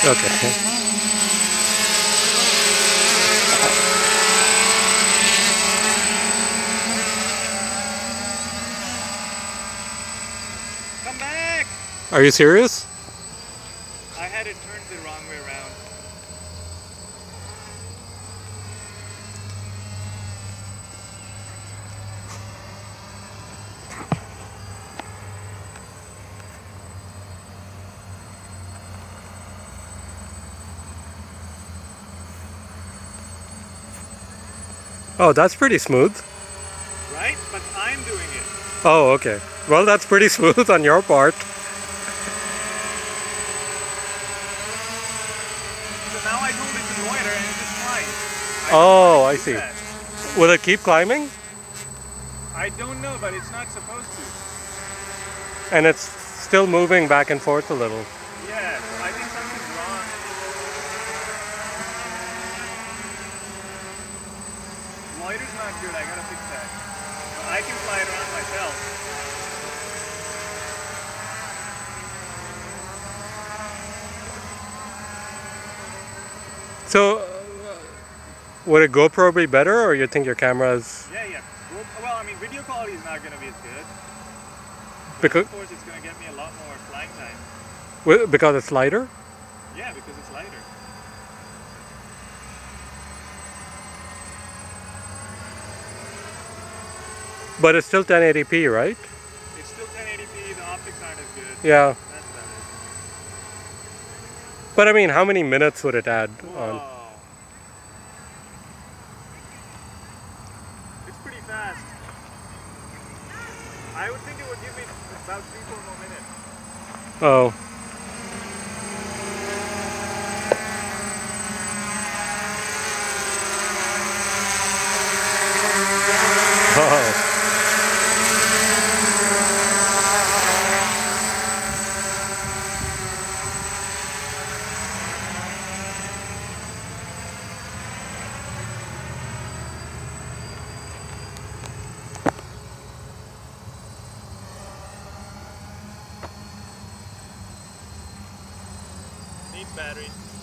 Okay. Come back! Are you serious? I had it turned the wrong way around. Oh, that's pretty smooth. Right? But I'm doing it. Oh, okay. Well, that's pretty smooth on your part. So now I told it to loiter and it just climbs. Oh, I see. That. Will it keep climbing? I don't know, but it's not supposed to. And it's still moving back and forth a little. Yeah, so I think something's wrong. Loiter's not good, I gotta fix that. But I can fly it around myself. So, would a GoPro be better, or you think your camera's... Yeah. Well, I mean, video quality is not gonna be as good. Because of course, it's gonna get me a lot more flying time. because it's lighter? Yeah, because it's lighter. But it's still 1080p, right? It's still 1080p, the optics aren't as good. Yeah. That's about it. But I mean, how many minutes would it add on? It's pretty fast. I would think it would give me about 3-4 more minutes. Oh. Oh. Needs battery.